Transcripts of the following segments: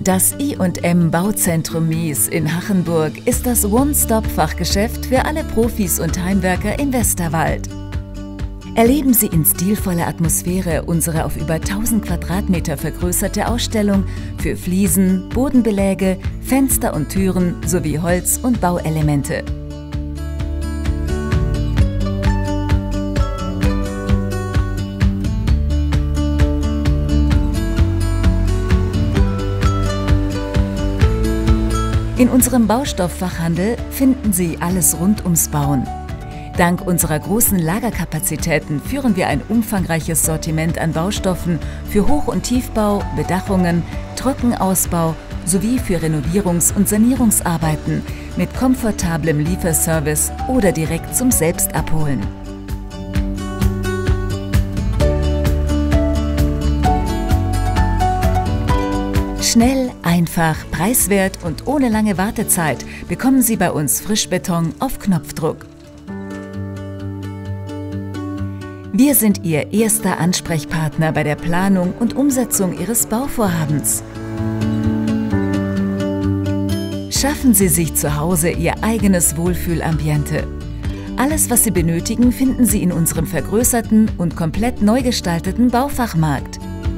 Das I&M Bauzentrum Mies in Hachenburg ist das One-Stop-Fachgeschäft für alle Profis und Heimwerker in Westerwald. Erleben Sie in stilvoller Atmosphäre unsere auf über 1000 Quadratmeter vergrößerte Ausstellung für Fliesen, Bodenbeläge, Fenster und Türen sowie Holz- und Bauelemente. In unserem Baustofffachhandel finden Sie alles rund ums Bauen. Dank unserer großen Lagerkapazitäten führen wir ein umfangreiches Sortiment an Baustoffen für Hoch- und Tiefbau, Bedachungen, Trockenausbau sowie für Renovierungs- und Sanierungsarbeiten mit komfortablem Lieferservice oder direkt zum Selbstabholen. Schnell, einfach, preiswert und ohne lange Wartezeit bekommen Sie bei uns Frischbeton auf Knopfdruck. Wir sind Ihr erster Ansprechpartner bei der Planung und Umsetzung Ihres Bauvorhabens. Schaffen Sie sich zu Hause Ihr eigenes Wohlfühlambiente. Alles, was Sie benötigen, finden Sie in unserem vergrößerten und komplett neu gestalteten Baufachmarkt.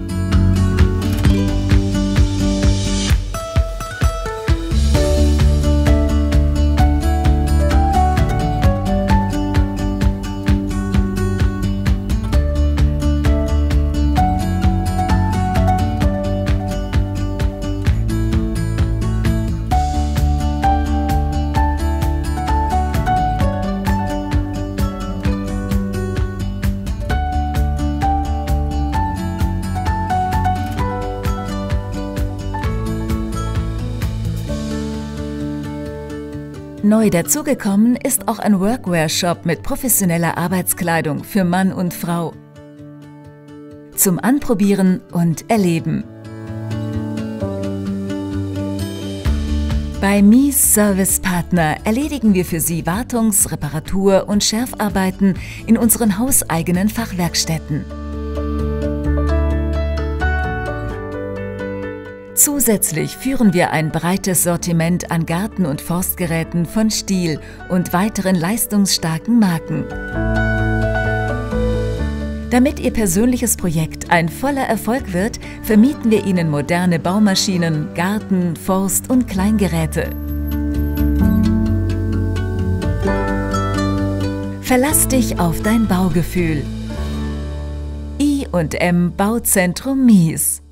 Neu dazugekommen ist auch ein Workwear-Shop mit professioneller Arbeitskleidung für Mann und Frau. Zum Anprobieren und Erleben. Bei Mies Service Partner erledigen wir für Sie Wartungs-, Reparatur- und Schärfarbeiten in unseren hauseigenen Fachwerkstätten. Zusätzlich führen wir ein breites Sortiment an Garten- und Forstgeräten von Stihl und weiteren leistungsstarken Marken. Damit Ihr persönliches Projekt ein voller Erfolg wird, vermieten wir Ihnen moderne Baumaschinen, Garten-, Forst- und Kleingeräte. Verlass dich auf dein Baugefühl. I&M Bauzentrum Mies.